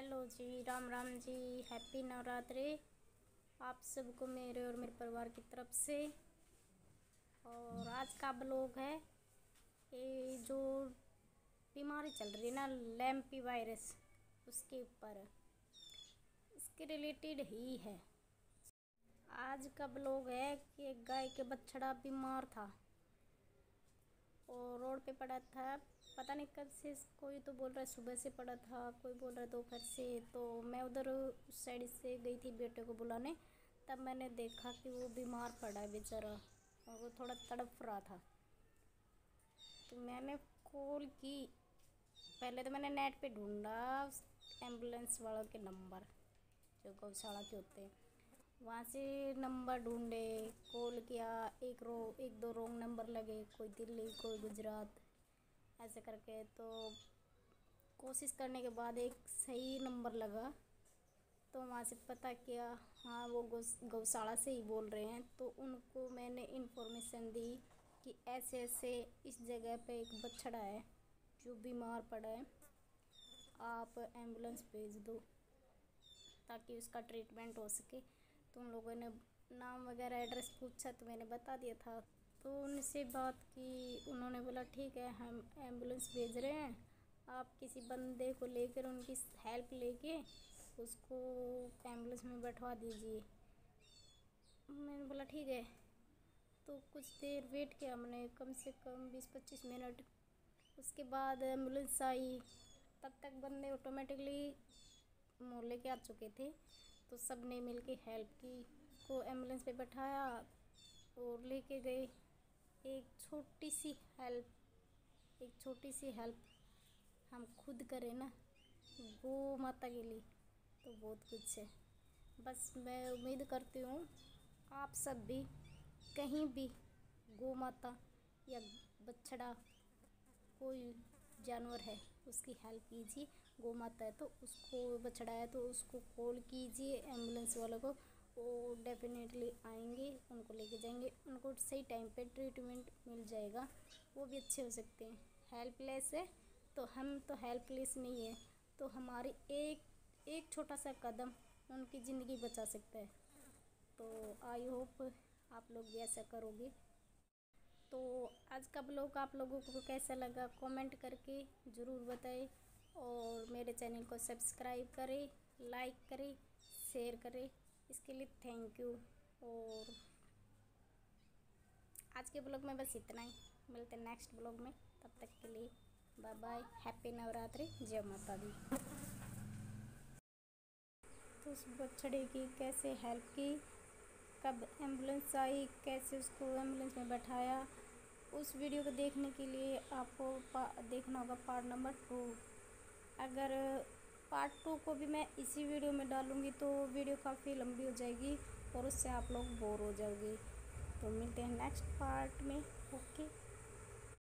Hello ji, Ram Ram ji. Happy Navratri आप सबको मेरे और मेरे परिवार की तरफ से। और आज का ब्लॉग है ये जो बीमारी चल रही है ना, लैम्पी वायरस, उसके ऊपर, इसके रिलेटेड ही है। आज का ब्लॉग है कि एक गाय के बछड़ा बीमार था और रोड पे पड़ा था। पता नहीं कब से, कोई तो बोल रहा है सुबह से पड़ा था, कोई बोल रहा है दोपहर से। तो मैं उधर उस साइड से गई थी बेटे को बुलाने, तब मैंने देखा कि वो बीमार पड़ा है बेचारा और वो थोड़ा तड़प रहा था। तो मैंने कॉल की। पहले तो मैंने नेट पे ढूंढा एम्बुलेंस वालों के नंबर जो गौशाला के होते हैं, वहाँ से नंबर ढूंढे, कॉल किया। एक दो रॉन्ग नंबर लगे, कोई दिल्ली कोई गुजरात ऐसे करके। तो कोशिश करने के बाद एक सही नंबर लगा, तो वहाँ से पता किया, हाँ वो गौशाला से ही बोल रहे हैं। तो उनको मैंने इन्फॉर्मेशन दी कि ऐसे ऐसे इस जगह पे एक बछड़ा है जो बीमार पड़ा है, आप एम्बुलेंस भेज दो ताकि उसका ट्रीटमेंट हो सके। तो उन लोगों ने नाम वगैरह एड्रेस पूछा तो मैंने बता दिया था। तो उनसे बात की, उन्होंने बोला ठीक है हम एम्बुलेंस भेज रहे हैं, आप किसी बंदे को लेकर उनकी हेल्प लेके उसको एम्बुलेंस में बैठवा दीजिए। मैंने बोला ठीक है। तो कुछ देर वेट किया हमने, कम से कम 20-25 मिनट। उसके बाद एम्बुलेंस आई, तब तक बंदे ऑटोमेटिकली मोहल्ले के आ चुके थे। तो सब ने मिल के हेल्प की, को एम्बुलेंस पे बैठाया और लेके गए। एक छोटी सी हेल्प हम खुद करें ना गौ माता के लिए, तो बहुत कुछ है। बस मैं उम्मीद करती हूँ आप सब भी कहीं भी गौ माता या बछड़ा, कोई जानवर है उसकी हेल्प कीजिए। गौ माता है तो उसको, बछड़ा है तो उसको कॉल कीजिए एम्बुलेंस वालों को, वो डेफिनेटली आएंगे, उनको लेके जाएंगे, उनको सही टाइम पे ट्रीटमेंट मिल जाएगा, वो भी अच्छे हो सकते हैं। हेल्पलेस है तो हम तो हेल्पलेस नहीं है, तो हमारी एक छोटा सा कदम उनकी ज़िंदगी बचा सकता है। तो आई होप आप लोग भी ऐसा करोगे। तो आज का ब्लॉग आप लोगों को कैसा लगा कमेंट करके ज़रूर बताएं, और मेरे चैनल को सब्सक्राइब करें, लाइक करें, शेयर करें, इसके लिए थैंक यू। और आज के ब्लॉग में बस इतना ही, मिलते हैं नेक्स्ट ब्लॉग में, तब तक के लिए बाय बाय, हैप्पी नवरात्रि, जय माता दी। तो उस बछड़े की कैसे हेल्प की, कब एम्बुलेंस आई, कैसे उसको एम्बुलेंस में बैठाया, उस वीडियो को देखने के लिए आपको देखना होगा पार्ट नंबर 2। अगर पार्ट 2 को भी मैं इसी वीडियो में डालूँगी तो वीडियो काफ़ी लंबी हो जाएगी और उससे आप लोग बोर हो जाओगे। तो मिलते हैं नेक्स्ट पार्ट में। ओके।